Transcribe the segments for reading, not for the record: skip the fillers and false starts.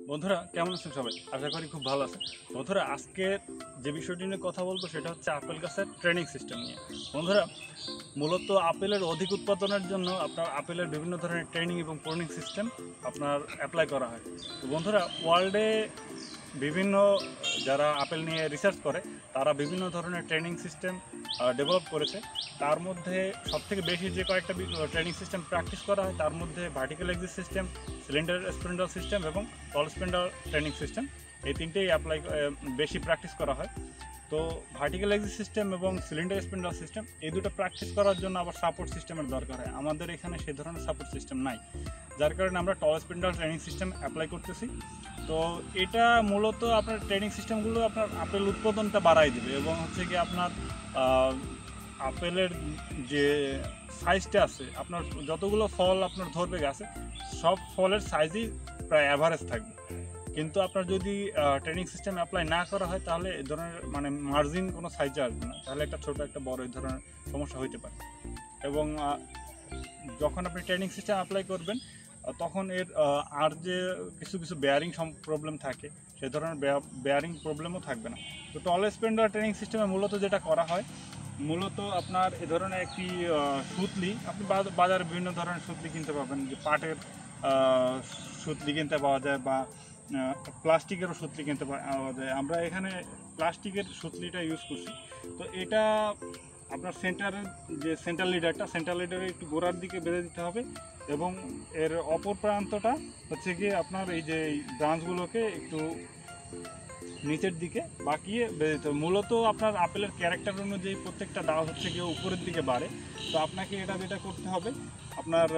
বন্ধুরা কেমন আছেন সবাই? আশা করি খুব ভালো আছেন। বন্ধুরা আজকে যে বিষয়টি নিয়ে কথা বলবো সেটা হচ্ছে আপেল গাছের ট্রেনিং সিস্টেম নিয়ে। বন্ধুরা মূলত আপেলের অধিক উৎপাদনের জন্য আপনার আপেলের বিভিন্ন ধরনের ট্রেনিং এবং প্রুনিং সিস্টেম আপনার অ্যাপ্লাই করা হয়। তো বন্ধুরা ওয়ার্ল্ডে বিভিন্ন যারা আপেল নিয়ে রিসার্চ করে তারা বিভিন্ন ধরনের ট্রেনিং সিস্টেম ডেভেলপ করেছে। তার মধ্যে সবথেকে বেশি যে কয়েকটা ট্রেনিং সিস্টেম প্র্যাকটিস করা হয় তার মধ্যে vertical axis system, cylinder spindle system এবং টল স্পিন্ডাল ট্রেনিং সিস্টেম, এই তিনটেই বেশি প্র্যাকটিস করা হয়। তো ভার্টিক্যাল এক্সিস সিস্টেম এবং সিলিন্ডার স্পিন্ডাল সিস্টেম এই দুটো প্র্যাকটিস করার জন্য আবার সাপোর্ট সিস্টেমের দরকার হয়। আমাদের এখানে সেই ধরনের সাপোর্ট সিস্টেম নাই, যার কারণে আমরা tall spindle training system apply করতেছি। তো এটা মূলত আপনার ট্রেনিং সিস্টেমগুলো আপনার আপেল উৎপাদনটা বাড়াই দেবে এবং হচ্ছে কি আপনার আপেলের যে সাইজটা আছে, আপনার যতগুলো ফল আপনার ধরবে গাছে সব ফলের সাইজই প্রায় অ্যাভারেজ থাকবে। কিন্তু আপনার যদি ট্রেনিং সিস্টেম অ্যাপ্লাই না করা হয় তাহলে এই ধরনের মার্জিন কোনো সাইজে আসবে না, তাহলে একটা ছোটো একটা বড় এই ধরনের সমস্যা হইতে পারে। এবং যখন আপনি ট্রেনিং সিস্টেম অ্যাপ্লাই করবেন তখন এর আর যে কিছু কিছু বেয়ারিং প্রবলেম থাকে সেই ধরনের বেয়ারিং প্রবলেমও থাকবে না। তো টল স্পিন্ডাল ট্রেনিং সিস্টেমে মূলত যেটা করা হয়, মূলত আপনার এ ধরনের একটি সুতলি, আপনি বাজারে বিভিন্ন ধরনের সুতলি কিনতে পাবেন, যে পাটের সুতলি কিনতে পাওয়া যায় বা প্লাস্টিকেরও সুতলি কিনতে পাওয়া যায়। আমরা এখানে প্লাস্টিকের সুতলিটা ইউজ করছি। তো এটা আপনার সেন্টারের যে সেন্টার লিডারে একটু গোড়ার দিকে বেঁধে দিতে হবে এবং এর অপর প্রান্তটা হচ্ছে গিয়ে আপনার এই যে ব্রাঞ্চগুলোকে একটু নিচের দিকে বাঁকিয়ে বেঁধে দিতে হবে। মূলত আপনার আপেলের ক্যারেক্টার অনুযায়ী প্রত্যেকটা ডাল হচ্ছে গিয়ে উপরের দিকে বাড়ে। তো আপনাকে যেটা করতে হবে, আপনার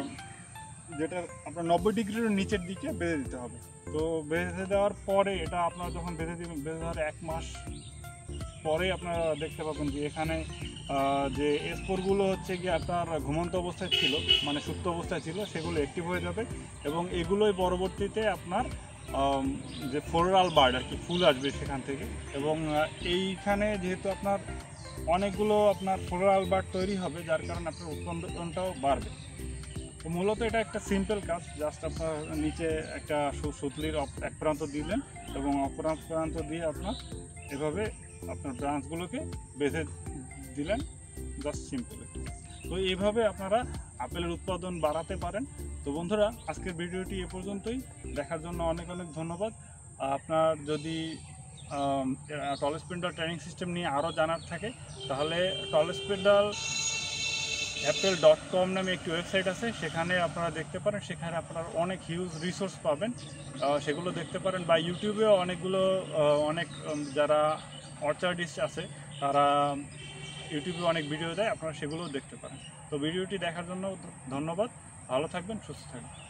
90 ডিগ্রির নিচের দিকে বেঁধে দিতে হবে। তো বেঁধে দেওয়ার পরে এটা আপনার যখন বেঁধে দেওয়ার 1 মাস পরে আপনারা দেখতে পাবেন যে এখানে যে স্পোরগুলো হচ্ছে গিয়ে আপনার ঘুমন্ত অবস্থায় ছিল, মানে সুপ্ত অবস্থায় ছিল, সেগুলো অ্যাক্টিভ হয়ে যাবে এবং এগুলোই পরবর্তীতে আপনার যে ফ্লোরাল বার্ড আর কি ফুল আসবে সেখান থেকে। এবং এইখানে যেহেতু আপনার অনেকগুলো আপনার ফ্লোরাল বার্ড তৈরি হবে, যার কারণে আপনার উৎপাদনটাও বাড়বে। তো মূলত এটা একটা সিম্পল কাজ, জাস্ট আপনার নিচে একটা সুতলির এক প্রান্ত দিলেন এবং অপর প্রান্ত দিয়ে আপনার এভাবে আপনার ব্রাঞ্চগুলোকে বেঁধে দিলেন, জাস্ট সিম্পল। তো এইভাবে আপনারা আপেলের উৎপাদন বাড়াতে পারেন। তো বন্ধুরা আজকের ভিডিওটি এ পর্যন্তই, দেখার জন্য অনেক অনেক ধন্যবাদ। আপনার যদি টল স্পিন্ডাল ট্রেনিং সিস্টেম নিয়ে আরও জানার থাকে তাহলে tallspindleapple.com নামে একটি ওয়েবসাইট আছে, সেখানে আপনারা দেখতে পারেন। সেখানে আপনারা অনেক হিউজ রিসোর্স পাবেন, সেগুলো দেখতে পারেন। বা ইউটিউবেও অনেক যারা অর্চার্ডিস্ট আছে তারা ইউটিউবে অনেক ভিডিও দেয়, আপনারা সেগুলোও দেখতে পারেন। তো ভিডিওটি দেখার জন্য ধন্যবাদ। ভালো থাকবেন, সুস্থ থাকবেন।